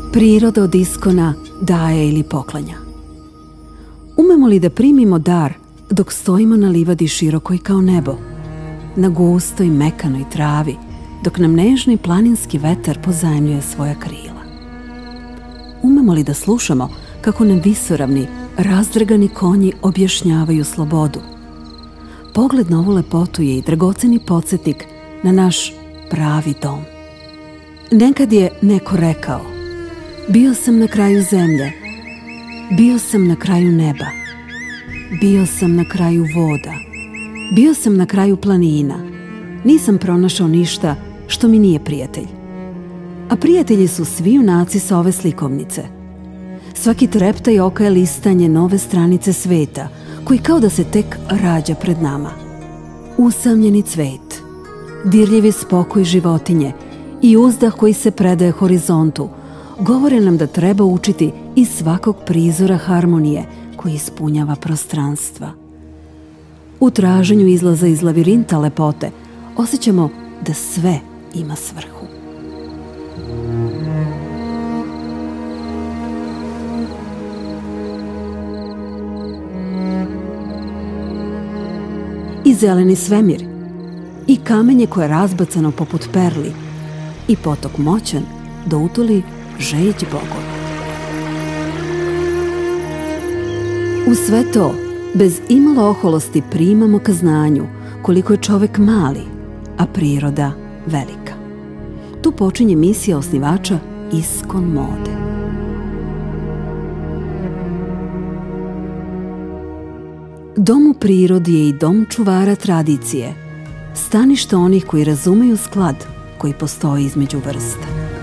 Priroda od iskona daje ili poklanja. Umemo li da primimo dar dok stojimo na livadi širokoj kao nebo, na gustoj mekanoj travi, dok nam nežni planinski vetar pozajmljuje svoja krila? Umemo li da slušamo kako nam visoravni, razdragani konji objašnjavaju slobodu? Pogled na ovu lepotu je i dragoceni podsjetnik na naš pravi dom. Nekad je neko rekao: bio sam na kraju zemlje, bio sam na kraju neba, bio sam na kraju voda, bio sam na kraju planina, nisam pronašao ništa što mi nije prijatelj. A prijatelji su svi junaci sa ove slikovnice. Svaki treptaj oka je listanje nove stranice sveta, koji kao da se tek rađa pred nama. Usamljeni cvet, dirljivi spokoj životinje i uzdah koji se predaje horizontu govore nam da treba učiti iz svakog prizora harmonije koji ispunjava prostranstva. U traženju izlaza iz lavirinta lepote osjećamo da sve ima svrhu. I zeleni svemir, i kamenje koje je razbacano poput perli, i potok moćan da utoli žeđ bogova. U sve to, bez imalo oholosti, primamo ka znanju koliko je čovek mali, a priroda velika. Tu počinje misija osnivača Iskon mode. Dom u prirodi je i dom čuvara tradicije, stanište onih koji razumeju sklad koji postoji između vrsta.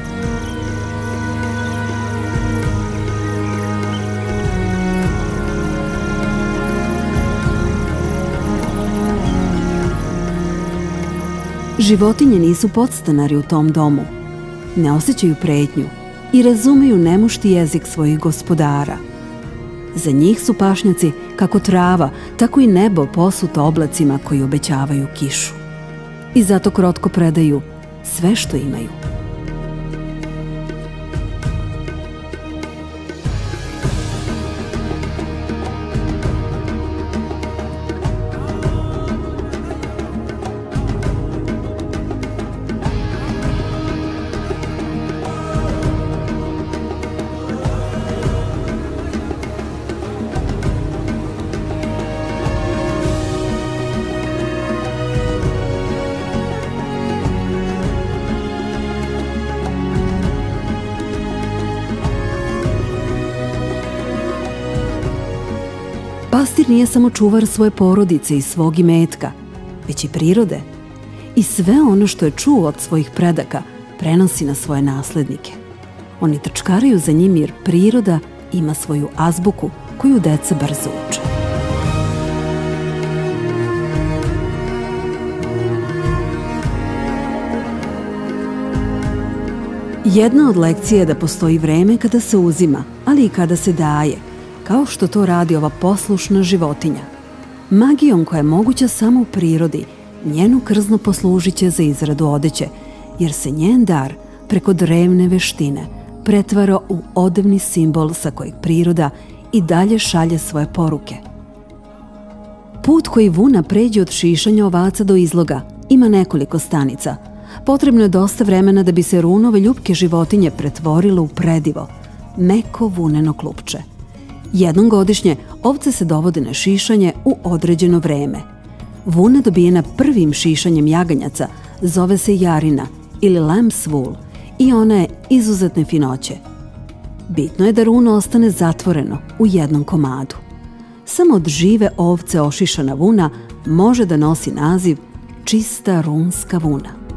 Životinje nisu podstanari u tom domu, ne osjećaju pretnju i razumeju nemušti jezik svojih gospodara. Za njih su pašnjaci kako trava, tako i nebo posuto oblacima koji obećavaju kišu. I zato krotko predaju sve što imaju. Pastir nije samo čuvar svoje porodice i svog imetka, već i prirode. I sve ono što je čuo od svojih predaka prenosi na svoje naslednike. Oni trčkaraju za njim jer priroda ima svoju azbuku koju deca brzo uče. Jedna od lekcija je da postoji vreme kada se uzima, ali i kada se daje, kao što to radi ova poslušna životinja. Magijom koja je moguća samo u prirodi, njenu krzno poslužit će za izradu odeće, jer se njen dar preko drevne veštine pretvara u odevni simbol sa kojeg priroda i dalje šalje svoje poruke. Put koji vuna pređe od šišanja ovaca do izloga ima nekoliko stanica. Potrebno je dosta vremena da bi se runove ljupke životinje pretvorile u predivo, meko vuneno klupče. Jednom godišnje ovce se dovode na šišanje u određeno vreme. Vuna dobijena prvim šišanjem jaganjaca zove se jarina ili lamb's wool i ona je izuzetne finoće. Bitno je da runo ostane zatvoreno u jednom komadu. Samo od žive ovce ošišana vuna može da nosi naziv čista runska vuna.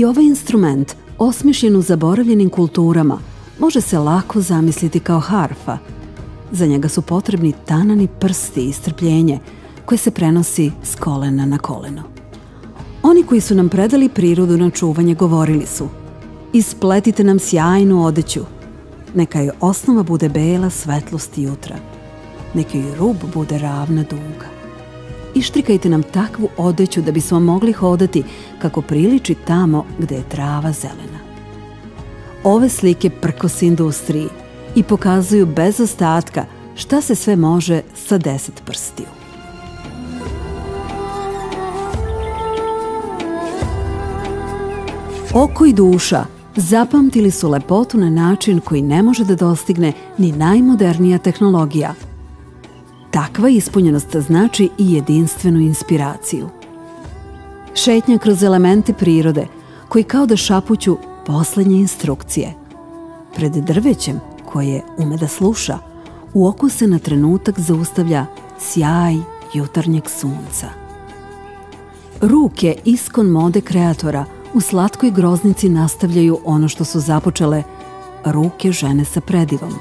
I ovaj instrument, osmišljen u zaboravljenim kulturama, može se lako zamisliti kao harfa. Za njega su potrebni tanani prsti i strpljenje koje se prenosi s kolena na koleno. Oni koji su nam predali prirodu na čuvanje govorili su: ispletite nam sjajnu odeću, neka joj osnova bude bela svetlost jutra, neka joj rub bude ravna duga. Ištrikajte nam takvu odeću da bismo mogli hodati kako priliči tamo gde je trava zelena. Ove slike prkos industriji i pokazuju bez ostatka šta se sve može sa 10 prstiju. Oko i duša zapamtili su lepotu na način koji ne može da dostigne ni najmodernija tehnologija. Takva ispunjenost znači i jedinstvenu inspiraciju. Šetnja kroz elemente prirode koji kao da šapuću poslednje instrukcije. Pred drvećem koje ume da sluša, u oku se na trenutak zaustavlja sjaj jutarnjeg sunca. Ruke iskon mode kreatora u slatkoj groznici nastavljaju ono što su započele ruke žene sa predivom.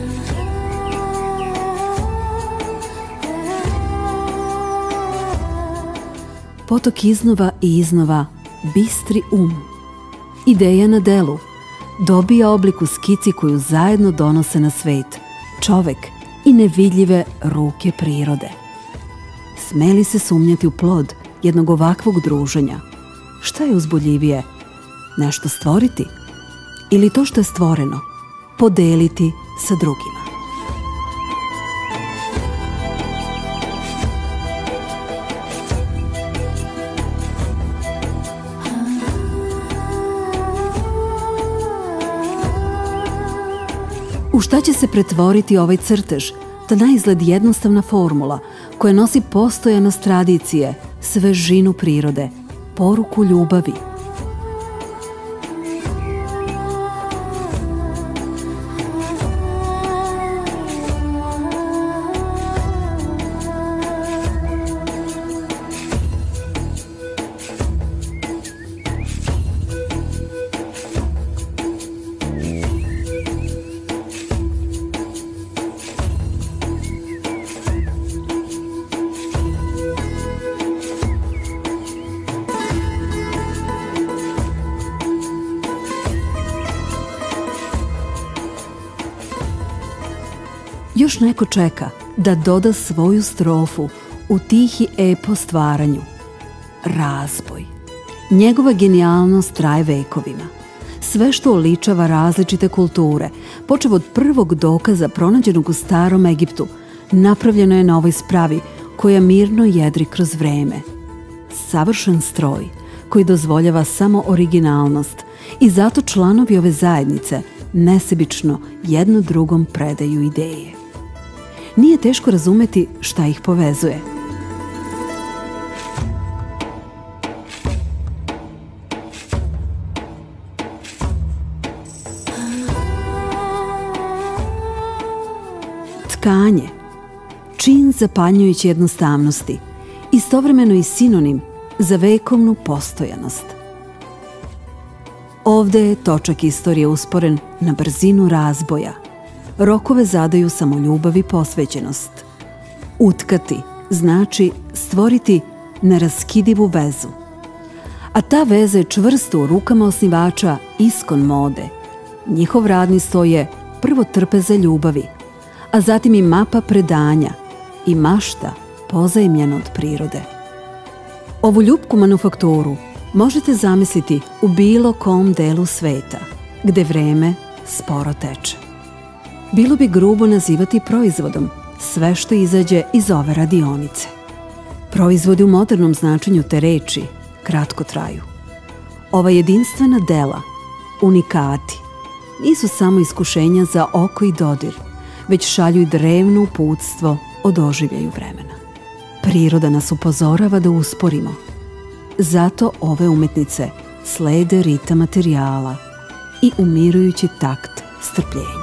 Potok iznova i iznova bistri Ideja na delu dobija oblik u skici koju zajedno donose na svet čovek i nevidljive ruke prirode. Smeli se sumnjati u plod jednog ovakvog druženja? Šta je uzbuljivije? Nešto stvoriti? Ili to što je stvoreno podeliti sa drugima? U šta će se pretvoriti ovaj crtež, ta naizgled jednostavna formula koja nosi postojanost tradicije, svežinu prirode, poruku ljubavi? Još neko čeka da doda svoju strofu u tihi epo stvaranju. Razboj. Njegova genijalnost traje vekovima. Sve što oličava različite kulture, počev od prvog dokaza pronađenog u starom Egiptu, napravljeno je na ovoj spravi koja mirno jedri kroz vreme. Savršen stroj koji dozvoljava samo originalnost i zato članovi ove zajednice nesebično jedno drugom predaju ideje. Nije teško razumeti šta ih povezuje. Tkanje, čin zapanjujuće jednostavnosti, istovremeno i sinonim za vekovnu postojanost. Ovde je točak istorije usporen na brzinu razboja. Rokove zadaju samo ljubav i posvećenost. Utkati znači stvoriti neraskidivu vezu. A ta veza je čvrsto u rukama osnivača iskon mode. Njihov radni sto je prvo trpeza ljubavi, a zatim i mapa predanja i mašta pozajemljena od prirode. Ovu ljubku manufakturu možete zamisliti u bilo kom delu sveta, gde vreme sporo teče. Bilo bi grubo nazivati proizvodom sve što izađe iz ove radionice. Proizvodi u modernom značenju te reči kratko traju. Ova jedinstvena dela, unikati, nisu samo iskušenja za oko i dodir, već šalju i drevno uputstvo o doživljaju vremena. Priroda nas upozorava da usporimo. Zato ove umetnice slede ritam materijala i umirujući takt strpljenja.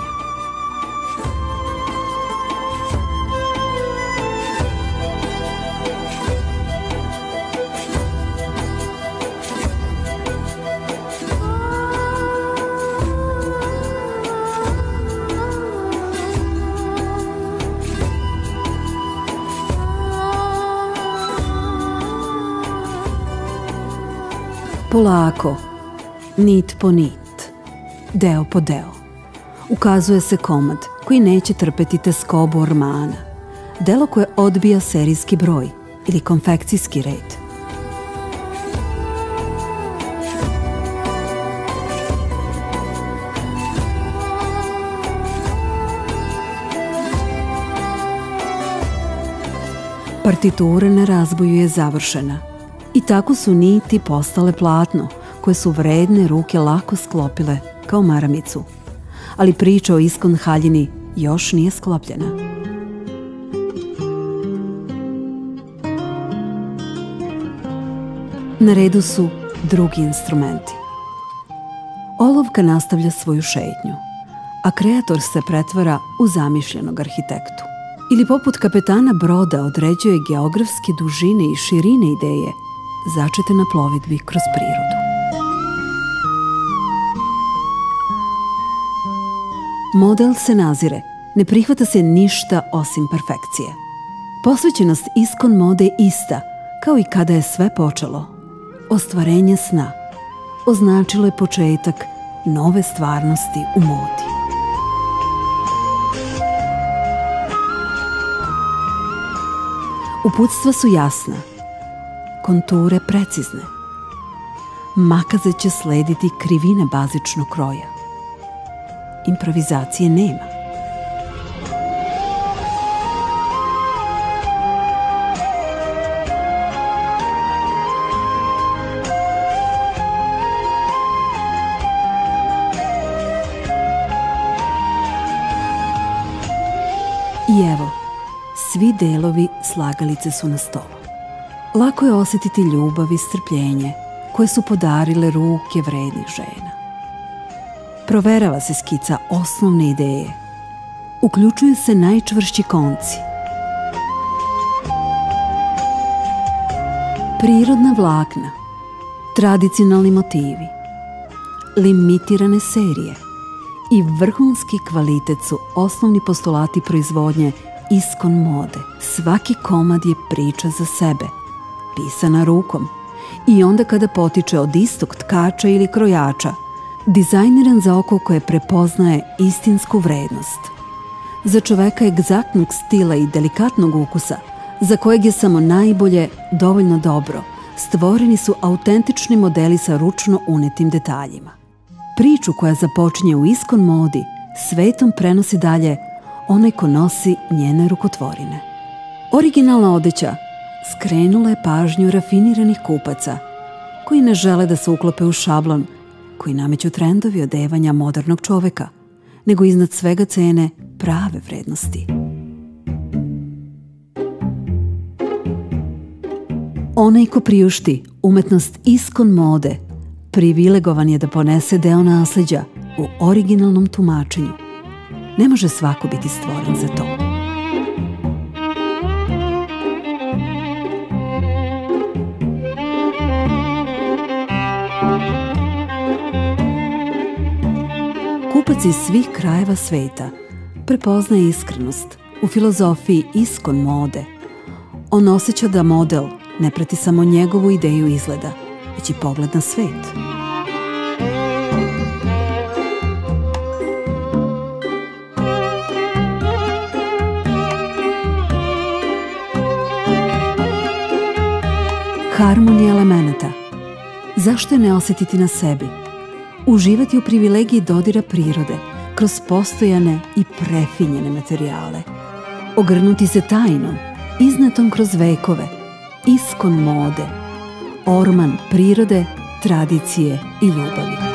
Polako, nit po nit, deo po deo, ukazuje se komad koji neće trpeti teskobu ormana, delo koje odbija serijski broj ili konfekcijski red. Partitura na razboju je završena i tako su niti postale platno koje su vredne ruke lako sklopile kao maramicu. Ali priča o Iskon haljini još nije sklopljena. Na redu su drugi instrumenti. Olovka nastavlja svoju šetnju, a kreator se pretvara u zamišljenog arhitektu. Ili poput kapetana broda određuje geografske dužine i širine ideje začete na plovidbi kroz prirodu. Model se nazire, ne prihvata se ništa osim perfekcije. Posvećenost Iskon mode je ista, kao i kada je sve počelo. Ostvarenje sna označilo je početak nove stvarnosti u modi. Uputstva su jasna, konture precizne. Makaze će slediti krivine bazičnog kroja. Improvizacije nema. I evo, svi delovi slagalice su na stolu. Lako je osjetiti ljubav i strpljenje koje su podarile ruke vrednih žena. Proverava se skica osnovne ideje. Uključuju se najčvršći konci. Prirodna vlakna, tradicionalni motivi, limitirane serije i vrhunski kvalitet su osnovni postulati proizvodnje Iskon mode. Svaki komad je priča za sebe, pisana rukom i onda kada potiče od istog tkača ili krojača, dizajniran za oko koje prepoznaje istinsku vrednost. Za čoveka egzaktnog stila i delikatnog ukusa, za kojeg je samo najbolje dovoljno dobro, stvoreni su autentični modeli sa ručno unetim detaljima. Priču koja započinje u Iskon modi svetom prenosi dalje onaj ko nosi njene rukotvorine. Originalna odeća skrenula je pažnju rafiniranih kupaca koji ne žele da se uklope u šablon koji nameću trendovi odevanja modernog čoveka, nego iznad svega cene prave vrednosti. Onaj ko priušti umetnost Iskon mode privilegovan je da ponese deo nasleđa u originalnom tumačenju. Ne može svako biti stvoren za to. Kupac iz svih krajeva sveta prepoznaje iskrenost u filozofiji Iskon mode. On osjeća da model ne prati samo njegovu ideju izgleda, već i pogled na svet. Harmonija elemenata. Zašto je ne osjetiti na sebi? Uživati u privilegiji dodira prirode kroz postojane i prefinjene materijale. Ogrnuti se tajnom, iznetom kroz vekove, Iskon mode, orman prirode, tradicije i ljubavi.